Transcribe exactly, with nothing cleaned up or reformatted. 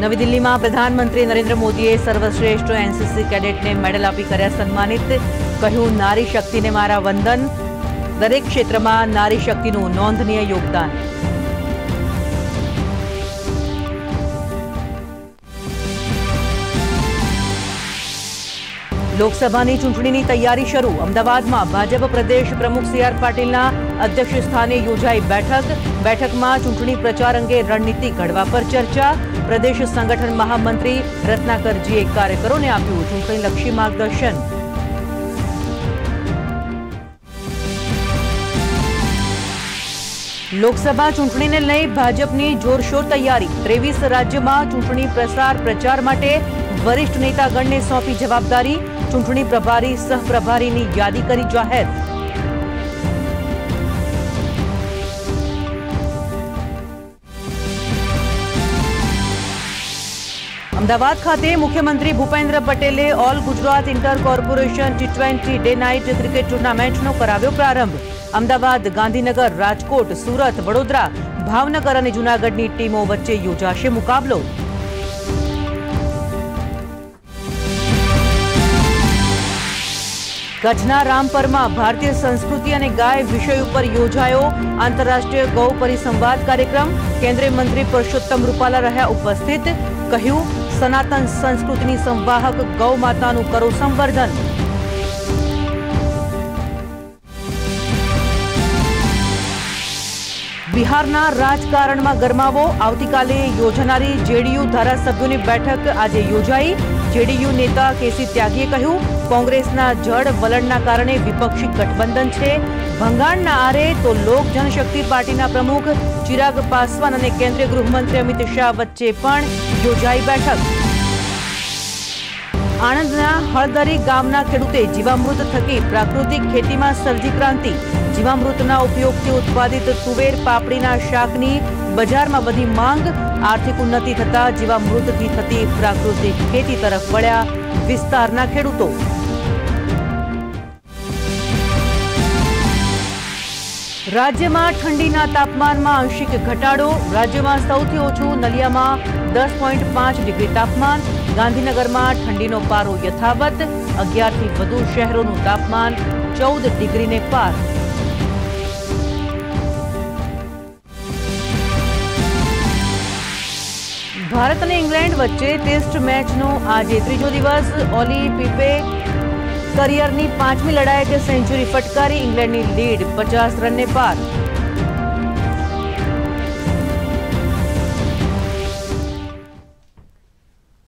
નવી દિલ્હીમાં પ્રધાનમંત્રી નરેન્દ્ર મોદીએ સર્વશ્રેષ્ઠ એનસીસી કેડેટને મેડલ આપી કર્યા સન્માનિત. કહ્યું, નારી શક્તિને મારા વંદન. દરેક ક્ષેત્રમાં નારી શક્તિનું નોંધનીય યોગદાન. લોકસભાની ચૂંટણીની તૈયારી શરૂ. અમદાવાદમાં ભાજપ પ્રદેશ પ્રમુખ સી આર પાટીલના અધ્યક્ષ સ્થાને યોજાઈ બેઠક. બેઠકમાં ચૂંટણી પ્રચાર અંગે રણનીતિ ઘડવા પર ચર્ચા. પ્રદેશ સંગઠન મહામંત્રી રત્નાકરજીએ કાર્યકરોને આપ્યું ચૂંટણીલક્ષી માર્ગદર્શન. લોકસભા ચૂંટણીને લઈ ભાજપની જોરશોર તૈયારી. ત્રેવીસ રાજ્યમાં ચૂંટણી પ્રસાર પ્રચાર માટે વરિષ્ઠ નેતાગણને સોંપી જવાબદારી. ચૂંટણી પ્રભારી સહપ્રભારીની યાદી કરી જાહેર. અમદાવાદ ખાતે મુખ્યમંત્રી ભૂપેન્દ્ર પટેલે all Gujarat inter corporation T twenty day night cricket ટુર્નામેન્ટનો કરાવ્યો પ્રારંભ. અમદાવાદ, ગાંધીનગર, રાજકોટ, સુરત, વડોદરા, ભાવનગર અને જૂનાગઢની ટીમો વચ્ચે યોજાશે મુકાબલો. કચ્છના રામપરમાં ભારતીય સંસ્કૃતિ અને ગાય વિષય ઉપર યોજાયો આંતરરાષ્ટ્રીય ગૌ પરિસંવાદ કાર્યક્રમ. કેન્દ્રીય મંત્રી પરસોત્તમ રૂપાલા રહ્યા ઉપસ્થિત. કહ્યું, સનાતન સંસ્કૃતિની સંવાહક ગૌ માતાનું કરો સંવર્ધન. બિહારના રાજકારણમાં ગરમાવો. આવતીકાલે યોજાનારી જેડીયુ ધારાસભ્યોની બેઠક આજે યોજાઈ. જેડીયુ નેતા કેસી ત્યાગીએ કહ્યું, કોંગ્રેસના જડ વલણના કારણે વિપક્ષી ગઠબંધન છે. ભંગાણના આરે તો લોક જનશક્તિ પાર્ટીના પ્રમુખ ચિરાગ પાસવાન અને કેન્દ્રીય ગૃહમંત્રી અમિત શાહ વચ્ચે પણ યોજાઈ બેઠક. આણંદના હળદરી ગામના ખેડૂતે જીવામૃત થકી પ્રાકૃતિક ખેતીમાં સર્જી ક્રાંતિ. જીવામૃતના ઉપયોગથી ઉત્પાદિત તુવેર પાપડીના શાકની બજારમાં વધી માંગ. આર્થિક ઉન્નતિ થતા જીવામૃતથી થતી પ્રાકૃતિક ખેતી તરફ વળ્યા વિસ્તારના ખેડૂતો. રાજ્યમાં ઠંડીના તાપમાનમાં આંશિક ઘટાડો. રાજ્યમાં સૌથી ઓછું નલિયામાં દસ પોઈન્ટ પાંચ ડિગ્રી તાપમાન. ગાંધીનગરમાં ઠંડીનો પારો યથાવત. અગિયારથી વધુ શહેરોનું તાપમાન ચૌદ ડિગ્રીને પાર. ભારત અને ઇંગ્લેન્ડ વચ્ચે ટેસ્ટ મેચનો આજે ત્રીજો દિવસ. ઓલી પીપે કરિયરની પાંચમી લડાયકે સેન્ચુરી ફટકારી. ઇંગ્લેન્ડની લીડ પચાસ રનને પાર.